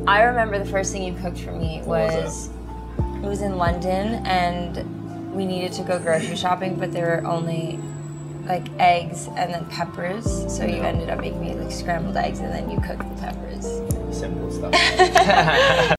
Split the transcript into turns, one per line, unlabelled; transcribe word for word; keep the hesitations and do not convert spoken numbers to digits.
I remember the first thing you cooked for me was, was it was in London, and we needed to go grocery shopping, but there were only like eggs and then peppers. So you ended up making me like scrambled eggs, and then you cooked the peppers.
Simple stuff.